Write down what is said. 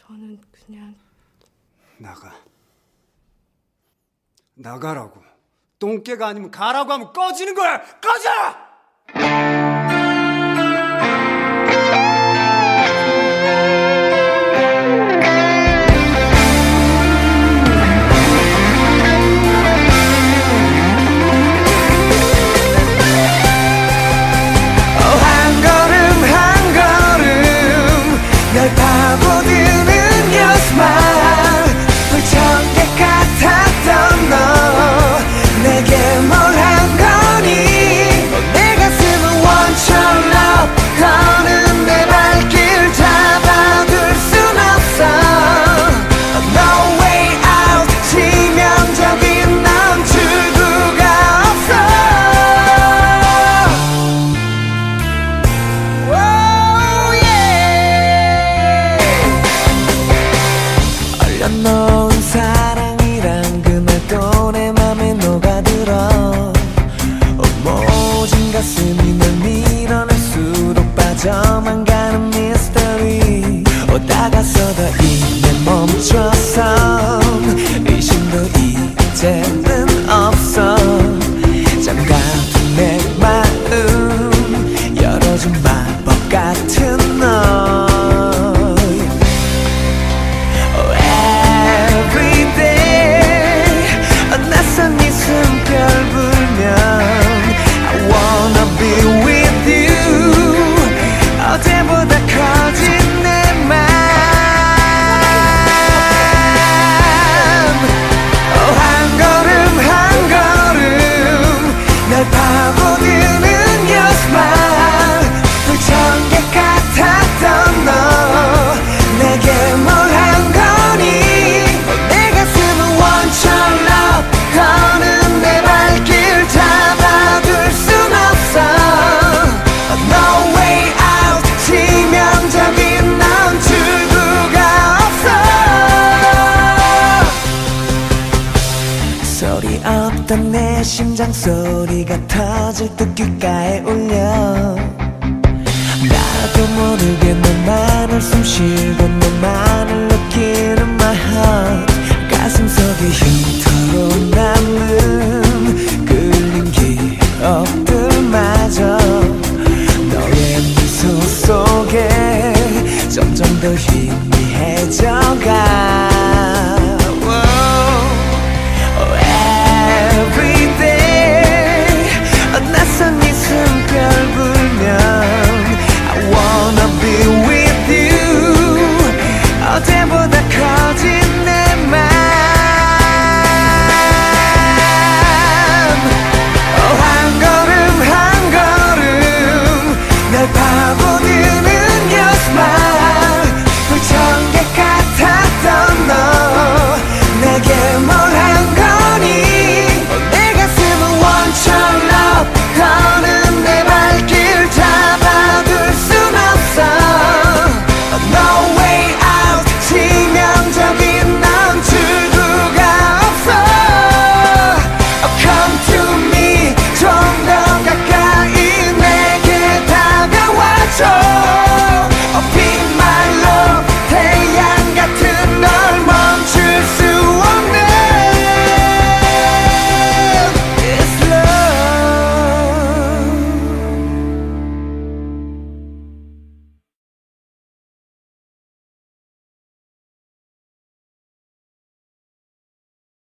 저는 그냥... 나가라고. 똥개가 아니면 가라고 하면 꺼지는 거야. 꺼져! 한 걸음 한 걸음 널 파고드는 your smile 불청객 같았던 너 내게 뭘 한 거니 내 가슴은 want your love 더는 내 발길 잡아둘 순 없어 No way out 치명적인 넌 출구가 없어 얼려놓은 사랑이란 그 말도 내 맘에 녹아들어 모진 가슴이 널 밀어낼수록 빠져만 가는 미스터리 다가서다 이내 멈춰서 의심도 이제는 없어 잠가둔 내 마음 열어준 마법 같은 너 낯선 네 숨결 불면 I wanna be with you 어제보다 커진 내 맘 한 걸음 한 걸음 널 파고드는 your smile 불청객 같았던 너 내게 뭘 한 거니 내 가슴은 want your love 더는 내 발길 잡아둘 순 없어 No way out 치명적인 넌 출구가 없어 소리 없던 내 심장 소리가 터질 듯 귓가에 울려 나도 모르게 너만을 숨쉬고 너만을 느끼는 my heart 가슴속에 흉터로 남는 끌린 기억들마저 너의 미소 속에 점점 더 희미해져가 Every day 낯선 네 숨결 불면